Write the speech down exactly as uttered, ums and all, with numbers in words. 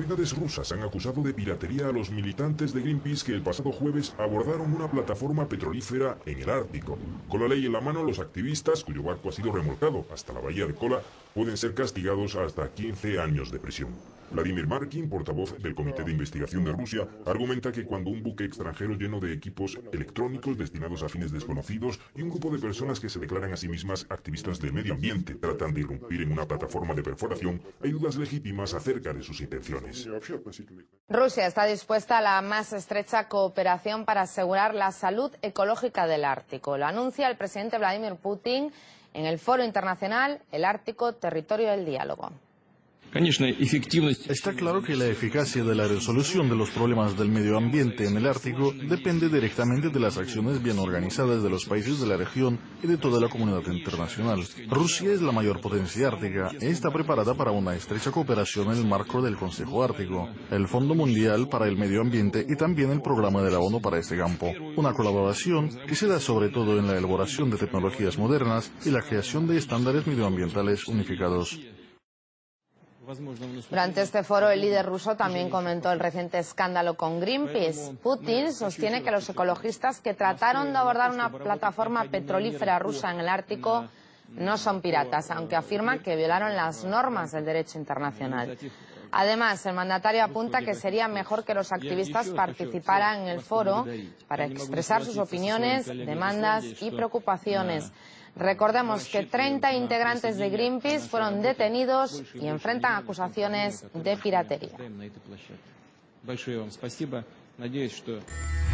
autoridades rusas han acusado de piratería a los militantes de Greenpeace que el pasado jueves abordaron una plataforma petrolífera en el Ártico. Con la ley en la mano, los activistas, cuyo barco ha sido remolcado hasta la bahía de Kola, pueden ser castigados hasta quince años de prisión. Vladimir Markin, portavoz del Comité de Investigación de Rusia, argumenta que cuando un buque extranjero lleno de equipos electrónicos destinados a fines desconocidos y un grupo de personas que se declaran a sí mismas activistas del medio ambiente tratan de irrumpir en una plataforma de perforación, hay dudas legítimas acerca de sus intenciones. Rusia está dispuesta a la más estrecha cooperación para asegurar la salud ecológica del Ártico. Lo anuncia el presidente Vladimir Putin en el Foro Internacional El Ártico, Territorio del Diálogo. Está claro que la eficacia de la resolución de los problemas del medio ambiente en el Ártico depende directamente de las acciones bien organizadas de los países de la región y de toda la comunidad internacional. Rusia es la mayor potencia ártica y está preparada para una estrecha cooperación en el marco del Consejo Ártico, el Fondo Mundial para el Medio Ambiente y también el Programa de la ONU para este campo. Una colaboración que se da sobre todo en la elaboración de tecnologías modernas y la creación de estándares medioambientales unificados. Durante este foro, el líder ruso también comentó el reciente escándalo con Greenpeace. Putin sostiene que los ecologistas que trataron de abordar una plataforma petrolífera rusa en el Ártico no son piratas, aunque afirma que violaron las normas del derecho internacional. Además, el mandatario apunta que sería mejor que los activistas participaran en el foro para expresar sus opiniones, demandas y preocupaciones. Recordemos que treinta integrantes de Greenpeace fueron detenidos y enfrentan acusaciones de piratería.